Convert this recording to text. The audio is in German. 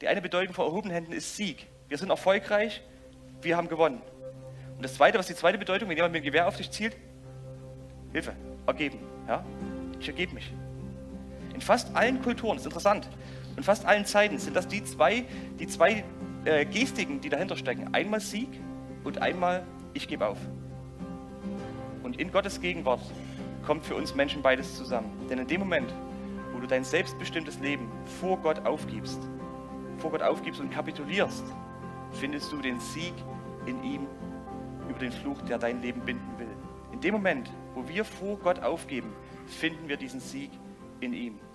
Die eine Bedeutung von erhobenen Händen ist Sieg. Wir sind erfolgreich, wir haben gewonnen. Und das Zweite, was die zweite Bedeutung, wenn jemand mit dem Gewehr auf dich zielt, Hilfe, ergeben. Ja? Ich ergebe mich. In fast allen Kulturen, das ist interessant, in fast allen Zeiten sind das die zwei Gestiken, die dahinter stecken. Einmal Sieg und einmal ich gebe auf. Und in Gottes Gegenwart kommt für uns Menschen beides zusammen. Denn in dem Moment, wo du dein selbstbestimmtes Leben vor Gott aufgibst und kapitulierst, findest du den Sieg in ihm über den Fluch, der dein Leben binden will. In dem Moment, wo wir vor Gott aufgeben, finden wir diesen Sieg in ihm.